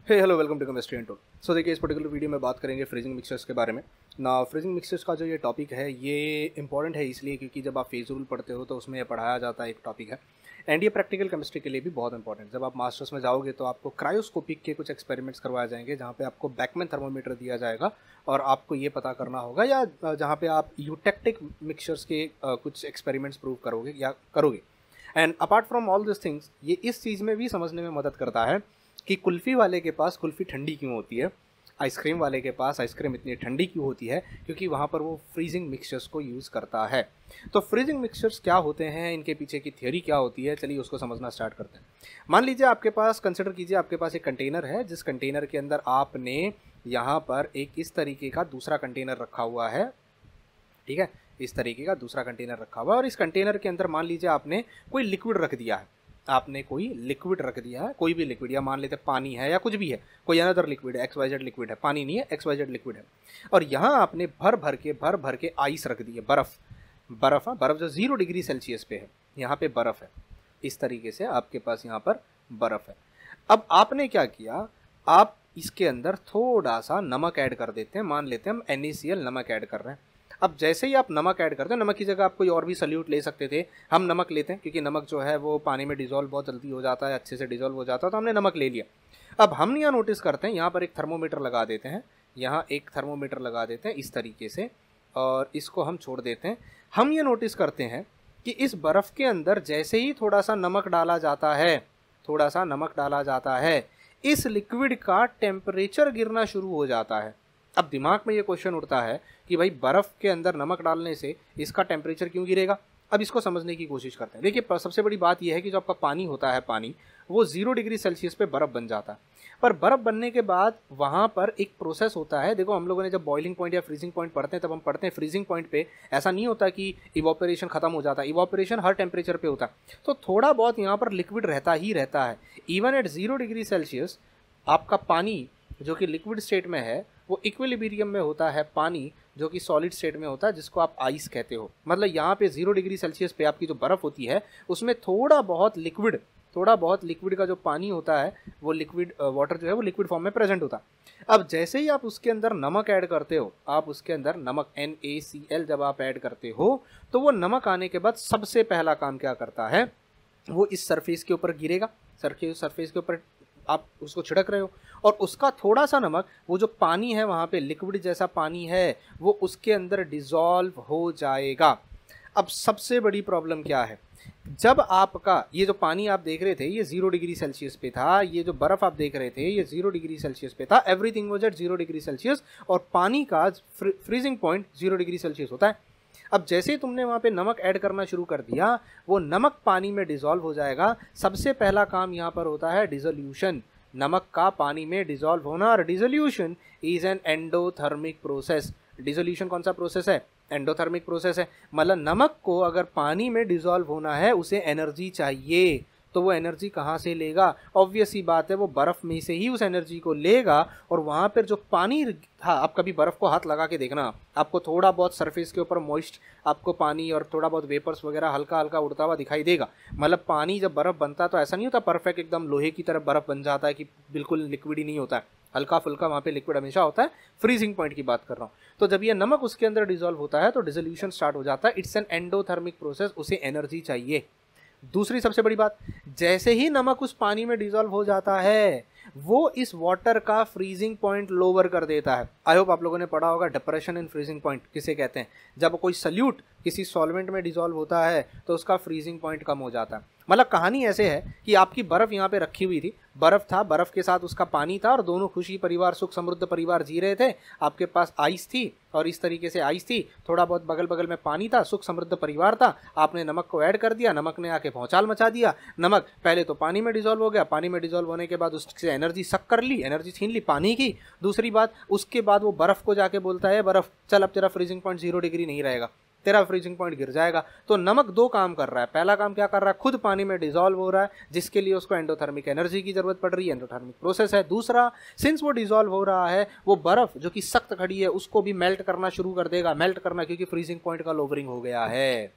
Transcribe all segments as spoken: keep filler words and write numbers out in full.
Hey hello welcome to chemistry untold. So देखिए, इस particular video में बात करेंगे फ्रीजिंग मिक्सचर्स के बारे में ना। फ्रीजिंग मिक्सचर्स का जो ये टॉपिक है ये इंपॉर्टेंट है इसलिए क्योंकि जब आप फेज रूल पढ़ते हो तो उसमें ये पढ़ाया जाता है, एक टॉपिक है। एंड ये प्रैक्टिकल केमिस्ट्री के लिए भी बहुत इंपॉर्टेंट। जब आप मास्टर्स में जाओगे तो आपको क्रायोस्कोपिक के कुछ एक्सपेरिमेंट्स करवाए जाएंगे जहाँ पे आपको बैकमैन थर्मोमीटर दिया जाएगा और आपको ये पता करना होगा, या जहाँ पे आप यूटेक्टिक मिक्सचर्स के कुछ एक्सपेरिमेंट्स प्रूव करोगे या करोगे। And apart from all this things, ये इस चीज़ में भी समझने में मदद करता है कि कुल्फ़ी वाले के पास कुल्फ़ी ठंडी क्यों होती है, आइसक्रीम वाले के पास आइसक्रीम इतनी ठंडी क्यों होती है, क्योंकि वहाँ पर वो फ्रीजिंग मिक्सचर्स को यूज़ करता है। तो फ्रीजिंग मिक्सचर्स क्या होते हैं, इनके पीछे की थ्योरी क्या होती है, चलिए उसको समझना स्टार्ट करते हैं। मान लीजिए आपके पास, कंसिडर कीजिए आपके पास एक कंटेनर है, जिस कंटेनर के अंदर आपने यहाँ पर एक इस तरीके का दूसरा कंटेनर रखा हुआ है। ठीक है, इस तरीके का दूसरा कंटेनर रखा हुआ है और इस कंटेनर के अंदर मान लीजिए आपने कोई लिक्विड रख दिया है। आपने कोई लिक्विड रख दिया है, कोई भी लिक्विड, या मान लेते पानी है या कुछ भी है, कोई अनदर लिक्विड है, एक्स वाई जेड लिक्विड है, पानी नहीं है, एक्स वाई जेड लिक्विड है। और यहाँ आपने भर भर के भर भर के आइस रख दी है, बर्फ़ बर्फ़ है, बर्फ़ जो जीरो डिग्री सेल्सियस पे है, यहाँ पे बर्फ़ है। इस तरीके से आपके पास यहाँ पर बर्फ़ है। अब आपने क्या किया, आप इसके अंदर थोड़ा सा नमक ऐड कर देते हैं। मान लेते हैं हम एन ए सी एल नमक ऐड कर रहे हैं। अब जैसे ही आप नमक ऐड करते हैं, नमक की जगह आप कोई और भी सल्यूट ले सकते थे, हम नमक लेते हैं क्योंकि नमक जो है वो पानी में डिजोल्व बहुत जल्दी हो जाता है, अच्छे से डिजोल्व हो जाता है, तो हमने नमक ले लिया। अब हम यहाँ नोटिस करते हैं, यहाँ पर एक थर्मोमीटर लगा देते हैं, यहाँ एक थर्मोमीटर लगा देते हैं इस तरीके से, और इसको हम छोड़ देते हैं। हम ये नोटिस करते हैं कि इस बर्फ़ के अंदर जैसे ही थोड़ा सा नमक डाला जाता है, थोड़ा सा नमक डाला जाता है, इस लिक्विड का टेम्परेचर गिरना शुरू हो जाता है। अब दिमाग में ये क्वेश्चन उठता है कि भाई बर्फ़ के अंदर नमक डालने से इसका टेम्परेचर क्यों गिरेगा। अब इसको समझने की कोशिश करते हैं। देखिए, सबसे बड़ी बात यह है कि जो आपका पानी होता है, पानी वो जीरो डिग्री सेल्सियस पे बर्फ़ बन जाता है। पर बर्फ़ बनने के बाद वहाँ पर एक प्रोसेस होता है। देखो, हम लोगों ने जब बॉइलिंग पॉइंट या फ्रीजिंग पॉइंट पढ़ते हैं तब हम पढ़ते हैं फ्रीजिंग पॉइंट पे ऐसा नहीं होता कि इवोपरेशन खत्म हो जाता है। इवोपरेशन हर टेम्परेचर पे होता है, तो थोड़ा बहुत यहाँ पर लिक्विड रहता ही रहता है। Even at zero degree Celsius आपका पानी जो कि लिक्विड स्टेट में है वो इक्विलिब्रियम में होता है पानी जो कि सॉलिड स्टेट में होता है, जिसको आप आइस कहते हो। मतलब यहाँ पे जीरो डिग्री सेल्सियस पे आपकी जो बर्फ़ होती है उसमें थोड़ा बहुत लिक्विड थोड़ा बहुत लिक्विड का जो पानी होता है वो लिक्विड वाटर जो है वो लिक्विड फॉर्म में प्रेजेंट होता है। अब जैसे ही आप उसके अंदर नमक ऐड करते हो, आप उसके अंदर नमक एन ए सी एल जब आप ऐड करते हो तो वो नमक आने के बाद सबसे पहला काम क्या करता है, वो इस सरफेस के ऊपर गिरेगा। सरफेस सरफेस के ऊपर आप उसको छिड़क रहे हो और उसका थोड़ा सा नमक, वो जो पानी है वहाँ पे लिक्विड जैसा पानी है, वो उसके अंदर डिज़ोल्व हो जाएगा। अब सबसे बड़ी प्रॉब्लम क्या है, जब आपका ये जो पानी आप देख रहे थे ये जीरो डिग्री सेल्सियस पे था, ये जो बर्फ़ आप देख रहे थे ये जीरो डिग्री सेल्सियस पे था, everything was at zero degree Celsius, और पानी का freezing point zero degree Celsius होता है। अब जैसे ही तुमने वहाँ पे नमक ऐड करना शुरू कर दिया, वो नमक पानी में डिज़ोल्व हो जाएगा। सबसे पहला काम यहाँ पर होता है डिसोल्यूशन, नमक का पानी में डिज़ोल्व होना। और dissolution is an endothermic process. Dissolution कौन सा प्रोसेस है, एंडोथर्मिक प्रोसेस है। मतलब नमक को अगर पानी में डिज़ोल्व होना है उसे एनर्जी चाहिए, तो वो एनर्जी कहाँ से लेगा, ऑब्वियस सी बात है वो बर्फ़ में से ही उस एनर्जी को लेगा। और वहाँ पर जो पानी था, आप कभी बर्फ़ को हाथ लगा के देखना, आपको थोड़ा बहुत सरफेस के ऊपर मॉइस्ट आपको पानी और थोड़ा बहुत वेपर्स वगैरह हल्का हल्का उड़ता हुआ दिखाई देगा। मतलब पानी जब बर्फ़ बनता है तो ऐसा नहीं होता परफेक्ट एकदम लोहे की तरह बर्फ़ बन जाता है कि बिल्कुल लिक्विड ही नहीं होता है, हल्का फुल्का वहाँ पे लिक्विड हमेशा होता है। फ्रीजिंग पॉइंट की बात कर रहा हूँ। तो जब ये नमक उसके अंदर डिज़ोल्व होता है तो डिसोल्यूशन स्टार्ट हो जाता है। इट्स एन एंडोथर्मिक प्रोसेस, उसे एनर्जी चाहिए। दूसरी सबसे बड़ी बात, जैसे ही नमक उस पानी में डिज़ोल्व हो जाता है वो इस वाटर का फ्रीजिंग पॉइंट लोअर कर देता है। आई होप आप लोगों ने पढ़ा होगा डिप्रेशन इन फ्रीजिंग पॉइंट किसे कहते हैं। जब कोई सल्यूट किसी सॉल्वेंट में डिज़ोल्व होता है तो उसका फ्रीजिंग पॉइंट कम हो जाता है। मतलब कहानी ऐसे है कि आपकी बर्फ़ यहाँ पे रखी हुई थी, बर्फ़ था, बर्फ़ के साथ उसका पानी था, और दोनों खुशी परिवार सुख समृद्ध परिवार जी रहे थे। आपके पास आइस थी और इस तरीके से आइस थी, थोड़ा बहुत बगल बगल में पानी था, सुख समृद्ध परिवार था। आपने नमक को ऐड कर दिया, नमक ने आके भौचाल मचा दिया। नमक पहले तो पानी में डिज़ोल्व हो गया, पानी में डिज़ोल्व होने के बाद उससे एनर्जी सक कर ली, एनर्जी छीन ली पानी की। दूसरी बात, उसके बाद वो बर्फ़ को जाके बोलता है, बर्फ़ चल अब तेरा फ्रीजिंग पॉइंट जीरो डिग्री नहीं रहेगा, तेरा फ्रीजिंग पॉइंट गिर जाएगा। तो नमक दो काम कर रहा है। पहला काम क्या कर रहा है, खुद पानी में डिज़ोल्व हो रहा है, जिसके लिए उसको एंडोथर्मिक एनर्जी की जरूरत पड़ रही है, एंडोथर्मिक प्रोसेस है। दूसरा, सिंस वो डिज़ोल्व हो रहा है, वो बर्फ़ जो कि सख्त खड़ी है उसको भी मेल्ट करना शुरू कर देगा। मेल्ट करना क्योंकि फ्रीजिंग पॉइंट का लोवरिंग हो गया है।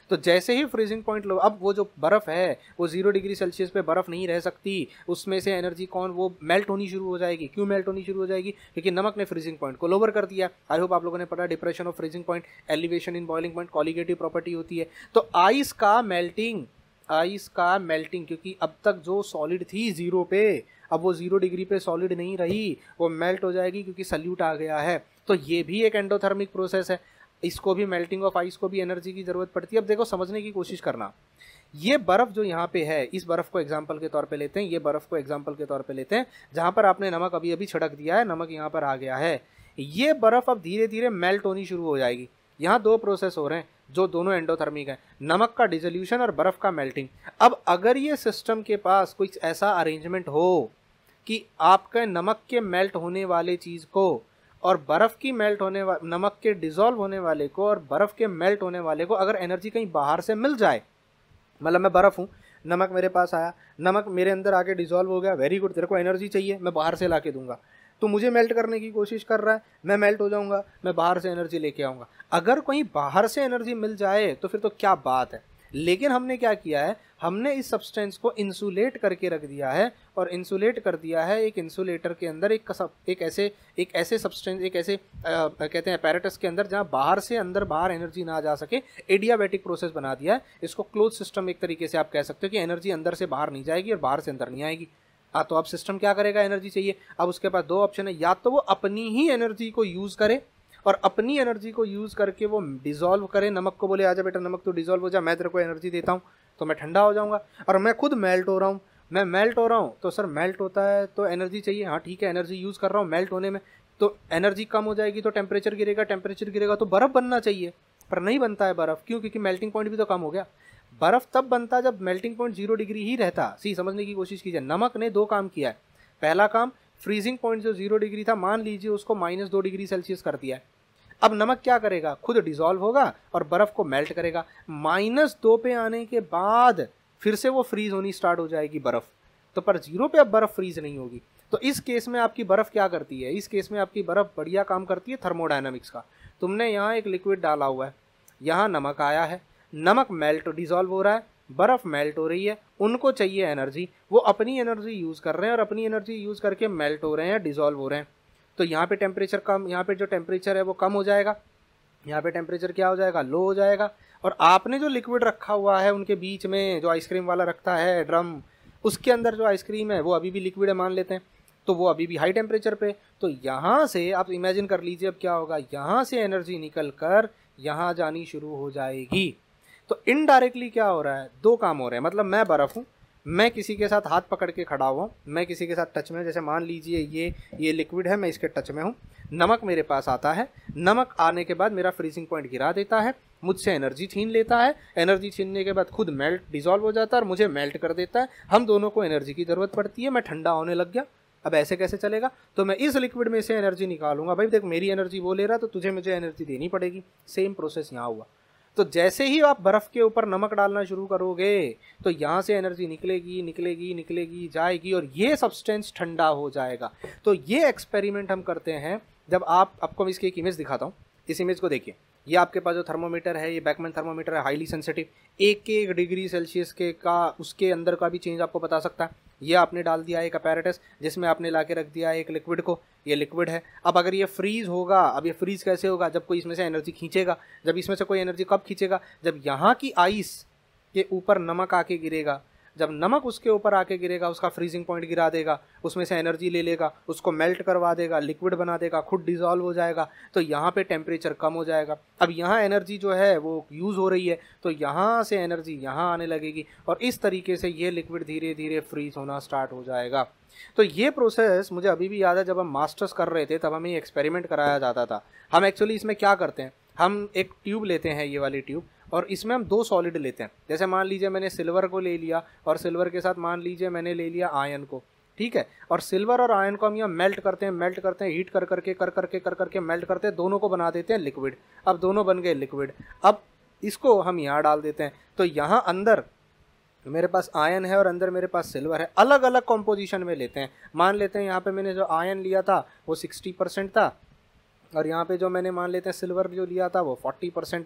तो जैसे ही फ्रीजिंग पॉइंट लो, अब वो जो बर्फ़ है वो जीरो डिग्री सेल्सियस पे बर्फ़ नहीं रह सकती, उसमें से एनर्जी कौन वो मेल्ट होनी शुरू हो जाएगी। क्यों मेल्ट होनी शुरू हो जाएगी? क्योंकि नमक ने फ्रीजिंग पॉइंट को लोअर कर दिया। आई होप आप लोगों ने पढ़ा depression of freezing point, elevation in boiling point, colligative property होती है। तो आइस का मेल्टिंग, आइस का मेल्टिंग, क्योंकि अब तक जो सॉलिड थी जीरो पे, अब वो जीरो डिग्री पे सॉलिड नहीं रही, वो मेल्ट हो जाएगी क्योंकि सल्यूट आ गया है। तो ये भी एक एंडोथर्मिक प्रोसेस है, इसको भी मेल्टिंग ऑफ आइस को भी एनर्जी की ज़रूरत पड़ती है। अब देखो समझने की कोशिश करना, ये बर्फ़ जो यहाँ पे है, इस बर्फ़ को एग्जाम्पल के तौर पे लेते हैं, ये बर्फ़ को एग्जाम्पल के तौर पे लेते हैं, जहाँ पर आपने नमक अभी अभी छिड़क दिया है, नमक यहाँ पर आ गया है, ये बर्फ़ अब धीरे धीरे मेल्ट होनी शुरू हो जाएगी। यहाँ दो प्रोसेस हो रहे हैं जो दोनों एंडोथर्मिक हैं, नमक का डिसोल्यूशन और बर्फ़ का मेल्टिंग। अब अगर ये सिस्टम के पास कोई ऐसा अरेंजमेंट हो कि आपके नमक के मेल्ट होने वाले चीज़ को और बर्फ़ की मेल्ट होने वा नमक के डिज़ोल्व होने वाले को और बर्फ़ के मेल्ट होने वाले को अगर एनर्जी कहीं बाहर से मिल जाए, मतलब मैं बर्फ़ हूँ, नमक मेरे पास आया, नमक मेरे अंदर आके डिज़ोल्व हो गया, वेरी गुड, तेरे को एनर्जी चाहिए, मैं बाहर से ला के दूंगा। तो मुझे मेल्ट करने की कोशिश कर रहा है, मैं मेल्ट हो जाऊंगा, मैं बाहर से एनर्जी लेके आऊँगा। अगर कहीं बाहर से एनर्जी मिल जाए तो फिर तो क्या बात है। लेकिन हमने क्या किया है, हमने इस सब्सटेंस को इंसुलेट करके रख दिया है, और इंसुलेट कर दिया है एक इंसुलेटर के अंदर, एक एक ऐसे एक ऐसे सब्सटेंस, एक ऐसे आ, कहते हैं अपैरेटस के अंदर, जहां बाहर से अंदर बाहर एनर्जी ना जा सके। एडियाबैटिक प्रोसेस बना दिया है इसको, क्लोज सिस्टम एक तरीके से आप कह सकते हो कि एनर्जी अंदर से बाहर नहीं जाएगी और बाहर से अंदर नहीं आएगी। हाँ, तो अब सिस्टम क्या करेगा, एनर्जी चाहिए, अब उसके पास दो ऑप्शन है, या तो वो अपनी ही एनर्जी को यूज़ करे और अपनी एनर्जी को यूज़ करके वो डिज़ोल्व करे, नमक को बोले आजा बेटा नमक तो डिज़ोल्व हो जा, मैं तेरे को एनर्जी देता हूँ, तो मैं ठंडा हो जाऊँगा, और मैं खुद मेल्ट हो रहा हूँ, मैं मेल्ट हो रहा हूँ, तो सर मेल्ट होता है तो एनर्जी चाहिए, हाँ ठीक है, एनर्जी यूज़ कर रहा हूँ मेल्ट होने में, तो एनर्जी कम हो जाएगी तो टेम्परेचर गिरेगा, टेम्परेचर गिरेगा तो बर्फ़ बनना चाहिए, पर नहीं बनता है बर्फ़। क्यों? क्योंकि मेल्टिंग पॉइंट भी तो कम हो गया। बर्फ़ तब बनता जब मेल्टिंग पॉइंट जीरो डिग्री ही रहता। सी समझने की कोशिश कीजिए, नमक ने दो काम किया है। पहला काम, फ्रीजिंग पॉइंट जो जीरो डिग्री था, मान लीजिए उसको माइनस दो डिग्री सेल्सियस कर दिया है। अब नमक क्या करेगा, खुद डिज़ोल्व होगा और बर्फ़ को मेल्ट करेगा। माइनस दो पे आने के बाद फिर से वो फ्रीज होनी स्टार्ट हो जाएगी बर्फ़, तो पर जीरो पे अब बर्फ़ फ्रीज नहीं होगी। तो इस केस में आपकी बर्फ़ क्या करती है, इस केस में आपकी बर्फ़ बढ़िया काम करती है थर्मोडायनामिक्स का। तुमने यहाँ एक लिक्विड डाला हुआ है, यहाँ नमक आया है, नमक मेल्ट डिज़ोल्व हो रहा है, बर्फ़ मेल्ट हो रही है, उनको चाहिए एनर्जी, वो अपनी एनर्जी यूज़ कर रहे हैं और अपनी एनर्जी यूज़ करके मेल्ट हो रहे हैं, डिज़ोल्व हो रहे हैं। तो यहाँ पे टेम्परेचर कम, यहाँ पे जो टेम्परेचर है वो कम हो जाएगा, यहाँ पे टेम्परेचर क्या हो जाएगा, लो हो जाएगा। और आपने जो लिक्विड रखा हुआ है उनके बीच में, जो आइसक्रीम वाला रखता है ड्रम, उसके अंदर जो आइसक्रीम है वो अभी भी लिक्विड है मान लेते हैं, तो वो अभी भी हाई टेम्परेचर पे। तो यहाँ से आप इमेजिन कर लीजिए अब क्या होगा, यहाँ से एनर्जी निकल कर यहाँ जानी शुरू हो जाएगी। तो इनडायरेक्टली क्या हो रहा है, दो काम हो रहे हैं। मतलब मैं बर्फ़ हूँ, मैं किसी के साथ हाथ पकड़ के खड़ा हुआ हूँ, मैं किसी के साथ टच में, जैसे मान लीजिए ये ये लिक्विड है, मैं इसके टच में हूँ, नमक मेरे पास आता है, नमक आने के बाद मेरा फ्रीजिंग पॉइंट गिरा देता है, मुझसे एनर्जी छीन लेता है, एनर्जी छीनने के बाद खुद मेल्ट डिज़ोल्व हो जाता है और मुझे मेल्ट कर देता है। हम दोनों को एनर्जी की ज़रूरत पड़ती है, मैं ठंडा होने लग गया। अब ऐसे कैसे चलेगा, तो मैं इस लिक्विड में से एनर्जी निकालूंगा। भाई देख, मेरी एनर्जी वो ले रहा तो तुझे मुझे एनर्जी देनी पड़ेगी। सेम प्रोसेस यहाँ हुआ। तो जैसे ही आप बर्फ़ के ऊपर नमक डालना शुरू करोगे तो यहाँ से एनर्जी निकलेगी निकलेगी निकलेगी जाएगी और ये सब्सटेंस ठंडा हो जाएगा। तो ये एक्सपेरिमेंट हम करते हैं जब आप, आपको मैं इसकी एक इमेज दिखाता हूँ। इस इमेज को देखिए, ये आपके पास जो थर्मोमीटर है, ये बैकमैन थर्मोमीटर है, हाईली सेंसिटिव, एक एक डिग्री सेल्सियस के का उसके अंदर का भी चेंज आपको बता सकता है। ये आपने डाल दिया एक अपैरेटस जिसमें आपने ला के रख दिया एक लिक्विड को, ये लिक्विड है। अब अगर ये फ्रीज होगा, अब ये फ्रीज कैसे होगा, जब कोई इसमें से एनर्जी खींचेगा। जब इसमें से कोई एनर्जी कब खींचेगा, जब यहाँ की आइस के ऊपर नमक आके गिरेगा। जब नमक उसके ऊपर आके गिरेगा, उसका फ्रीजिंग पॉइंट गिरा देगा, उसमें से एनर्जी ले लेगा, उसको मेल्ट करवा देगा, लिक्विड बना देगा, खुद डिज़ोल्व हो जाएगा। तो यहाँ पे टेम्परेचर कम हो जाएगा। अब यहाँ एनर्जी जो है वो यूज़ हो रही है, तो यहाँ से एनर्जी यहाँ आने लगेगी और इस तरीके से ये लिक्विड धीरे धीरे फ्रीज होना स्टार्ट हो जाएगा। तो ये प्रोसेस मुझे अभी भी याद है, जब हम मास्टर्स कर रहे थे तब हमें एक्सपेरिमेंट कराया जाता था। हम एक्चुअली इसमें क्या करते हैं, हम एक ट्यूब लेते हैं, ये वाली ट्यूब, और इसमें हम दो सॉलिड लेते हैं। जैसे मान लीजिए मैंने सिल्वर को ले लिया और सिल्वर के साथ मान लीजिए मैंने ले लिया आयन को, ठीक है। और सिल्वर और आयन को हम यहाँ मेल्ट करते हैं, मेल्ट करते हैं, हीट कर करके कर करके कर करके मेल्ट करते हैं, दोनों को बना देते हैं लिक्विड। अब दोनों बन गए लिक्विड। अब इसको हम यहाँ डाल देते हैं, तो यहाँ अंदर मेरे पास आयन है और अंदर मेरे पास सिल्वर है। अलग अलग कॉम्पोजिशन में लेते हैं। मान लेते हैं यहाँ पे मैंने जो आयन लिया था वो सिक्सटी परसेंट था और यहाँ पे जो मैंने मान लेते हैं सिल्वर जो लिया था वो फोर्टी परसेंट था।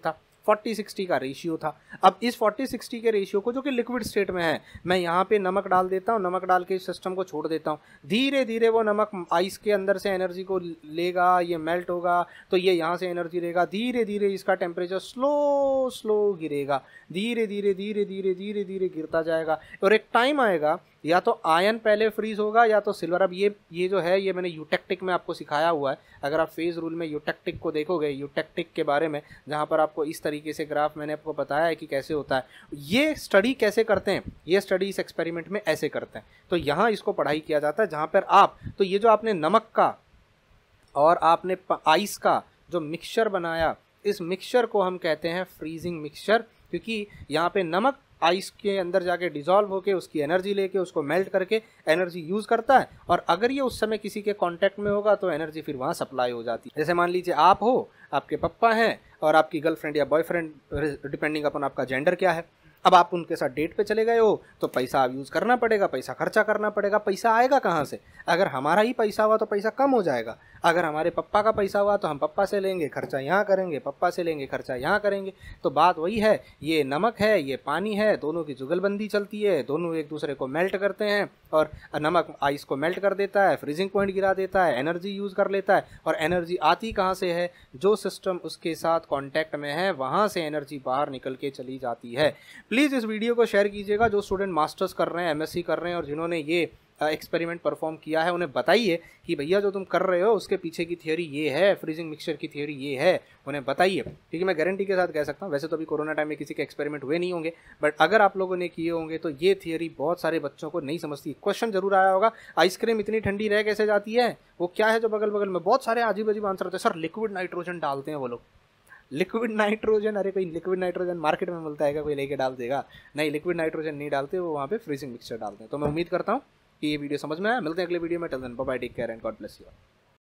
फोर्टी सिक्सटी का रेशियो था। अब इस फोर्टी सिक्सटी के रेशियो को, जो कि लिक्विड स्टेट में है, मैं यहाँ पे नमक डाल देता हूँ, नमक डाल के सिस्टम को छोड़ देता हूँ, धीरे धीरे वो नमक आइस के अंदर से एनर्जी को लेगा, ये मेल्ट होगा तो ये यहाँ से एनर्जी लेगा, धीरे धीरे इसका टेम्परेचर स्लो स्लो गिरेगा, धीरे धीरे धीरे धीरे धीरे धीरे गिरता जाएगा और एक टाइम आएगा या तो आयन पहले फ्रीज होगा या तो सिल्वर। अब ये ये जो है ये मैंने यूटेक्टिक में आपको सिखाया हुआ है, अगर आप फेज रूल में यूटेक्टिक को देखोगे, यूटेक्टिक के बारे में जहाँ पर आपको इस तरीके से ग्राफ मैंने आपको बताया है कि कैसे होता है, ये स्टडी कैसे करते हैं, ये स्टडी इस एक्सपेरिमेंट में ऐसे करते हैं। तो यहाँ इसको पढ़ाई किया जाता है जहाँ पर आप, तो ये जो आपने नमक का और आपने आइस का जो मिक्सचर बनाया, इस मिक्सचर को हम कहते हैं फ्रीजिंग मिक्सचर, क्योंकि यहाँ पे नमक आइस के अंदर जाके डिजॉल्व होके उसकी एनर्जी लेके उसको मेल्ट करके एनर्जी यूज़ करता है, और अगर ये उस समय किसी के कांटेक्ट में होगा तो एनर्जी फिर वहाँ सप्लाई हो जाती है। जैसे मान लीजिए आप हो, आपके पप्पा हैं और आपकी गर्लफ्रेंड या बॉयफ्रेंड, डिपेंडिंग अपन आपका जेंडर क्या है, अब आप उनके साथ डेट पे चले गए हो तो पैसा आप यूज़ करना पड़ेगा, पैसा खर्चा करना पड़ेगा। पैसा आएगा कहाँ से? अगर हमारा ही पैसा हुआ तो पैसा कम हो जाएगा, अगर हमारे पप्पा का पैसा हुआ तो हम पप्पा से लेंगे, खर्चा यहाँ करेंगे, पप्पा से लेंगे, खर्चा यहाँ करेंगे। तो बात वही है, ये नमक है, ये पानी है, दोनों की जुगलबंदी चलती है, दोनों एक दूसरे को मेल्ट करते हैं और नमक आइस को मेल्ट कर देता है, फ्रीजिंग पॉइंट गिरा देता है, एनर्जी यूज़ कर लेता है। और एनर्जी आती कहाँ से है? जो सिस्टम उसके साथ कॉन्टैक्ट में है वहाँ से एनर्जी बाहर निकल के चली जाती है। प्लीज़ इस वीडियो को शेयर कीजिएगा, जो स्टूडेंट मास्टर्स कर रहे हैं, एमएससी कर रहे हैं और जिन्होंने ये एक्सपेरिमेंट परफॉर्म किया है, उन्हें बताइए कि भैया जो तुम कर रहे हो उसके पीछे की थियोरी ये है, फ्रीजिंग मिक्सचर की थियोरी ये है, उन्हें बताइए। क्योंकि मैं गारंटी के साथ कह सकता हूँ, वैसे तो अभी कोरोना टाइम में किसी के एक्सपेरिमेंट हुए नहीं होंगे, बट अगर आप लोगों ने किए होंगे तो ये थियोरी बहुत सारे बच्चों को नहीं समझती। क्वेश्चन जरूर आया होगा, आइसक्रीम इतनी ठंडी रह कैसे जाती है, वो क्या है जो बगल बगल में? बहुत सारे अजीब अजीब आंसर होते हैं, सर लिक्विड नाइट्रोजन डालते हैं वो लोग। लिक्विड नाइट्रोजन, अरे कोई लिक्विड नाइट्रोजन मार्केट में मिलता है क्या, कोई लेके डाल देगा? नहीं, लिक्विड नाइट्रोजन नहीं डालते, वो वहाँ पे फ्रीजिंग मिक्सचर डालते हैं। तो मैं उम्मीद करता हूँ कि ये वीडियो समझ में आया। मिलते हैं अगले वीडियो में, till then bye bye, take care and God bless you.